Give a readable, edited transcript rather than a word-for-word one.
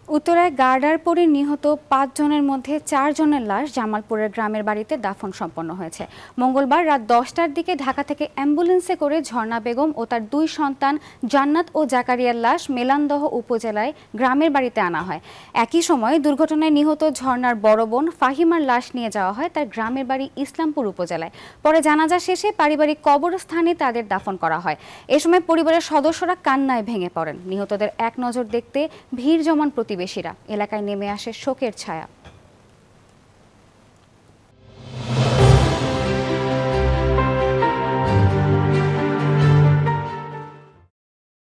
উত্তরায় গার্ডার পরে নিহত ৫ জনের মধ্যে ৪ জনের লাশ জামালপুরের গ্রামের বাড়িতে দাফন সম্পন্ন হয়েছে। মঙ্গলবার রাত ১০টার দিকে ঢাকা থেকে অ্যাম্বুলেন্সে করে ঝর্ণা বেগম ও তার ২ সন্তান জান্নাত ও জাকারিয়ার লাশ মেলান্দহ উপজেলায় গ্রামের বাড়িতে আনা হয়। একই সময় দুর্ঘটনায় নিহত ঝর্ণার বড় বোন ফাহিমার লাশ নিয়ে যাওয়া হয় তার গ্রামের বাড়ি ইসলামপুর উপজেলায়। পরে জানাজা শেষে পারিবারিক কবরস্থানে তাদের দাফন করা হয়। এ সময় পরিবারের সদস্যরা কান্নায় ভেঙে পড়েন। নিহতদের এক নজর দেখতে ভিড় জমান প্রতিবেশীরা। এলাকায় নেমে আসে শোকের ছায়া।